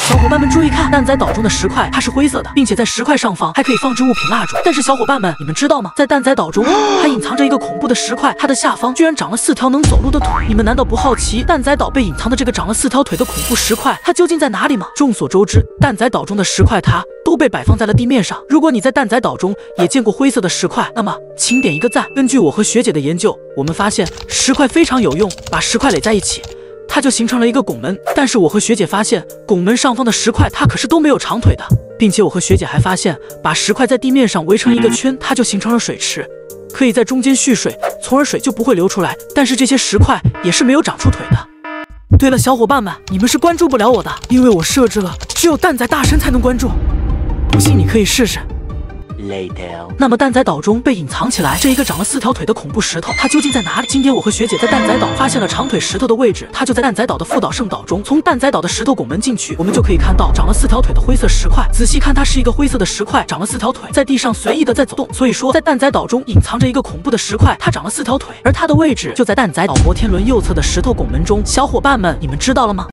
小伙伴们注意看，蛋仔岛中的石块它是灰色的，并且在石块上方还可以放置物品蜡烛。但是小伙伴们，你们知道吗？在蛋仔岛中还隐藏着一个恐怖的石块，它的下方居然长了4条能走路的腿。你们难道不好奇蛋仔岛被隐藏的这个长了4条腿的恐怖石块，它究竟在哪里吗？众所周知，蛋仔岛中的石块它都被摆放在了地面上。如果你在蛋仔岛中也见过灰色的石块，那么请点一个赞。根据我和学姐的研究，我们发现石块非常有用，把石块垒在一起，它就形成了一个拱门。但是我和学姐发现，拱门上方的石块它可是都没有长腿的，并且我和学姐还发现，把石块在地面上围成一个圈，它就形成了水池，可以在中间蓄水，从而水就不会流出来。但是这些石块也是没有长出腿的。对了，小伙伴们，你们是关注不了我的，因为我设置了只有蛋仔大神才能关注，不信你可以试试。那么蛋仔岛中被隐藏起来这一个长了4条腿的恐怖石头，它究竟在哪里？今天我和学姐在蛋仔岛发现了长腿石头的位置，它就在蛋仔岛的副岛圣岛中。从蛋仔岛的石头拱门进去，我们就可以看到长了4条腿的灰色石块。仔细看，它是一个灰色的石块，长了4条腿，在地上随意的在走动。所以说，在蛋仔岛中隐藏着一个恐怖的石块，它长了4条腿，而它的位置就在蛋仔岛摩天轮右侧的石头拱门中。小伙伴们，你们知道了吗？